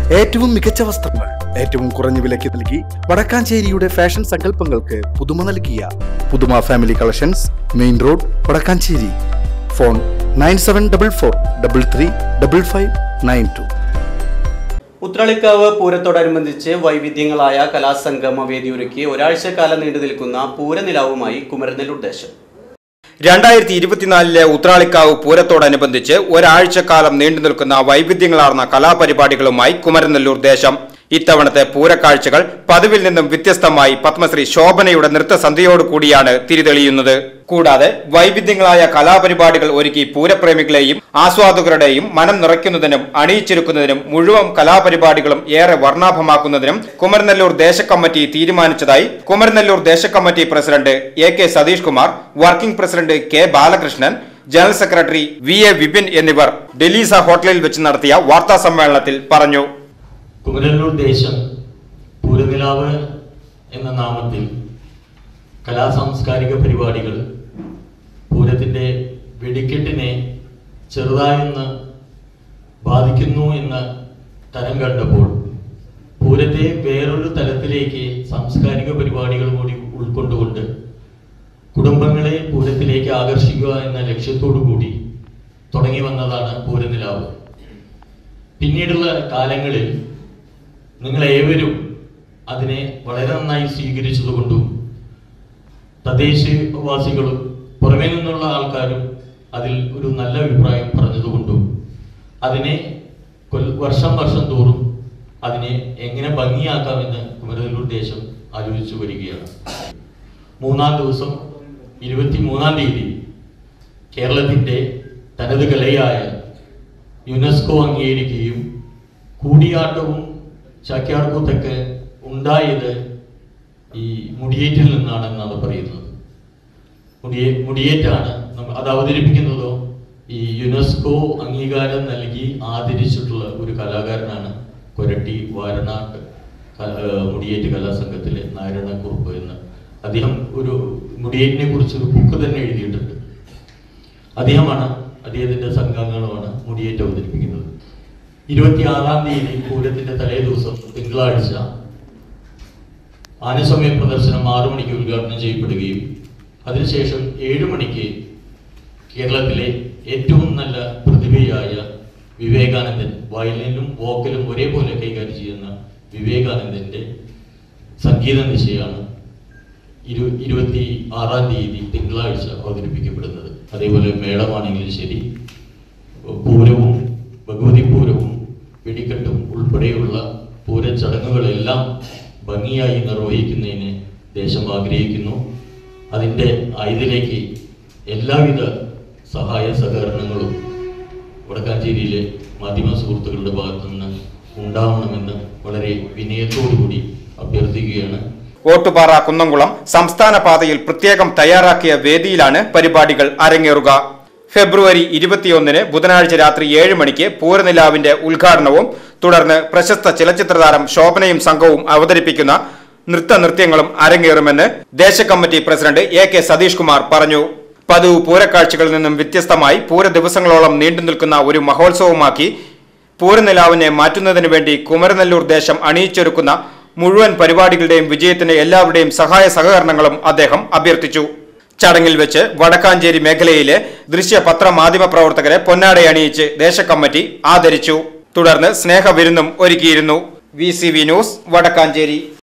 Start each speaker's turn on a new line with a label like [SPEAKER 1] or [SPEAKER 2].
[SPEAKER 1] ഏറ്റവും മികച്ച വസ്ത്രങ്ങൾ ഏറ്റവും കുറഞ്ഞ വിലയ്ക്ക് നൽകി വടക്കാഞ്ചേരിയുടെ ഫാഷൻ സങ്കല്പങ്ങൾക്ക് പുതുമ നൽകിയ പുതുമ family collections, main road, Vadakkanchery. Phone 9744335592.
[SPEAKER 2] Uthralikkavu പൂരത്തോടനുബന്ധിച്ച് വൈവിധ്യങ്ങളായ കലാസംഗമ വേദിയൊരുക്കി ഒരാഴ്ചക്കാലം നീണ്ടു നിൽക്കുന്ന പൂരനിലാവുമായി കുമരനെല്ലൂർ ദേശം.
[SPEAKER 3] 2024 ഉത്രാളിക്കാവ് പൂരത്തോടനുബന്ധിച്ച് ഒരാഴ്ചക്കാലം നീണ്ടു നിൽക്കുന്ന വൈവിധ്യങ്ങളാർന്ന കലാപരിപാടികളുമായി കുമരനെല്ലൂർ ദേശം. ഇത്തവണത്തെ പൂരക്കാഴ്ചകൾ പതിവിൽ നിന്നും വ്യത്യസ്തമായി പത്മശ്രീ ശോഭനയുടെ നൃത്തസന്ധ്യയോടുകൂടിയാണ് തിരിതെളിയുന്നത്. കൂടാതെ വൈവിധ്യങ്ങളായ കലാപരിപാടികൾ ഒരുക്കി പൂരപ്രേമികളെയും ആസ്വാദകരുടെയും മനം നിറയ്ക്കുന്നതിനും അണിയിച്ചൊരുക്കുന്നതിനും മുഴുവൻ കലാപരിപാടികളും ഏറെ വർണ്ണാഭമാക്കുന്നതിനും കുമരനെല്ലൂർ ദേശകമ്മിറ്റി തീരുമാനിച്ചതായി കുമരനെല്ലൂർ ദേശകമ്മിറ്റി president AK Satheesh Kumar, working president K Balakrishnan, general secretary VA Vipin എന്നിവർ ഡെലീസ ഹോട്ടലിൽ വെച്ച് നടത്തിയ വാർത്താ സമ്മേളനത്തിൽ പറഞ്ഞു.
[SPEAKER 4] കുമരനെല്ലൂർ ദേശം പൂരനിലാവ് എന്ന നാമത്തിൽ കലാസാംസ്കാരിക പരിപാടികൾ പൂരത്തിന്റെ വെടിക്കെട്ടിനെ ചെറുതായൊന്ന് ബാധിക്കുന്നു എന്ന തരം കണ്ടപ്പോൾ പൂരത്തെ വേറൊരു തലത്തിലേക്ക് സാംസ്കാരിക പരിപാടികൾ കൂടി ഉൾക്കൊണ്ടുകൊണ്ട് കുടുംബങ്ങളെ പൂരത്തിലേക്ക് ആകർഷിക്കുക എന്ന ലക്ഷ്യത്തോടു കൂടി തുടങ്ങി വന്നതാണ് പൂരനിലാവ്. പിന്നീടുള്ള കാലങ്ങളിൽ നിങ്ങളേവരും അതിനെ വളരെ നന്നായി സ്വീകരിച്ചതുകൊണ്ടും തദ്ദേശവാസികളും പുറമേ നിന്നുള്ള ആൾക്കാരും അതിൽ ഒരു നല്ല അഭിപ്രായം പറഞ്ഞതുകൊണ്ടും അതിനെ വർഷം തോറും അതിനെ എങ്ങനെ ഭംഗിയാക്കാമെന്ന് കുമരനെല്ലൂർ ദേശം ആലോചിച്ചു വരികയാണ്. 3-ാം ദിവസം 23-ാം തീയതി കേരളത്തിന്റെ തനത് കലയായ യുനെസ്കോ അംഗീകരിക്കുകയും കൂടിയാട്ടവും ചാക്യാർകൂത്തൊക്കെ ഉണ്ടായത് ഈ മുടിയേറ്റിൽ നിന്നാണെന്നാണ് പറയുന്നത്. മുടിയേറ്റാണ് അത് അവതരിപ്പിക്കുന്നതോ ഈ യുനെസ്കോ അംഗീകാരം നൽകി ആദരിച്ചിട്ടുള്ള ഒരു കലാകാരനാണ് കൊരട്ടി വാരണാട്ട് മുടിയേറ്റ് കലാസംഘത്തിലെ നാരായണക്കുറുപ്പ് എന്ന്. അദ്ദേഹം ഒരു മുടിയേറ്റിനെ കുറിച്ച് ഒരു ബുക്ക് തന്നെ എഴുതിയിട്ടുണ്ട്. അദ്ദേഹത്തിന്റെ സംഘാംഗങ്ങളുമാണ് മുടിയേറ്റ് അവതരിപ്പിക്കുന്നത്. 26-ാം തീയതി പൂരത്തിന്റെ തലേ ദിവസം തിങ്കളാഴ്ച ആനസമയ പ്രദർശനം 6 മണിക്ക് ഉദ്ഘാടനം ചെയ്യപ്പെടുകയും അതിനുശേഷം 7 മണിക്ക് കേരളത്തിലെ ഏറ്റവും നല്ല പ്രതിഭയായ വിവേകാനന്ദൻ, വയലിനും വോക്കലും ഒരേപോലെ കൈകാര്യം ചെയ്യുന്ന വിവേകാനന്ദന്റെ സംഗീത നിശയാണ് 26-ാം തീയതി തിങ്കളാഴ്ച അവതരിപ്പിക്കപ്പെടുന്നത്. അതേപോലെ മേളമാണെങ്കിലും ശരി, പൂരവും ഭഗവതി പൂരവും വെടിക്കെട്ടും ഉൾപ്പെടെയുള്ള പൂരച്ചടങ്ങുകളെല്ലാം ഭംഗിയായി നിർവഹിക്കുന്നതിന് ദേശം ആഗ്രഹിക്കുന്നു. ഇതിലേക്ക് എല്ലാവിധ സഹായ സഹകരണങ്ങളും വടക്കാഞ്ചേരിയിലെ മാധ്യമ സുഹൃത്തുക്കളുടെ ഭാഗത്തു നിന്ന് ഉണ്ടാവണമെന്ന് വളരെ വിനയത്തോടുകൂടി അഭ്യർത്ഥിക്കുകയാണ്.
[SPEAKER 3] ഓട്ടുപാറ കുന്നംകുളം സംസ്ഥാന പാതയിൽ പ്രത്യേകം തയ്യാറാക്കിയ വേദിയിലാണ് പരിപാടികൾ അരങ്ങേറുക. ഫെബ്രുവരി 21-ന് ബുധനാഴ്ച രാത്രി 7 മണിക്ക് പൂരനിലാവിന്റെ ഉദ്ഘാടനവും തുടർന്ന് പ്രശസ്ത ചലച്ചിത്രതാരം ശോഭനയും സംഘവും അവതരിപ്പിക്കുന്ന നൃത്യങ്ങളും അരങ്ങേറുമെന്ന് ദേശകമ്മിറ്റി പ്രസിഡന്റ് AK സതീഷ് കുമാർ പറഞ്ഞു. പതിവ് പൂരക്കാഴ്ചകളിൽ നിന്നും വ്യത്യസ്തമായി പൂര ദിവസങ്ങളോളം നീണ്ടു നിൽക്കുന്ന ഒരു മഹോത്സവമാക്കി പൂരനിലാവിനെ മാറ്റുന്നതിനു വേണ്ടി കുമരനെല്ലൂർ ദേശം അണിയിച്ചൊരുക്കുന്ന മുഴുവൻ പരിപാടികളുടെയും വിജയത്തിന് എല്ലാവരുടെയും സഹായ സഹകരണങ്ങളും അദ്ദേഹം അഭ്യർത്ഥിച്ചു. ചടങ്ങിൽ വെച്ച് വടക്കാഞ്ചേരി മേഖലയിലെ ദൃശ്യപത്ര മാധ്യമ പ്രവർത്തകരെ പൊന്നാടയണിയിച്ച് ദേശകമ്മിറ്റി ആദരിച്ചു. തുടർന്ന് സ്നേഹവിരുന്നും ഒരുക്കിയിരുന്നു. VCV news, Vadakkanchery.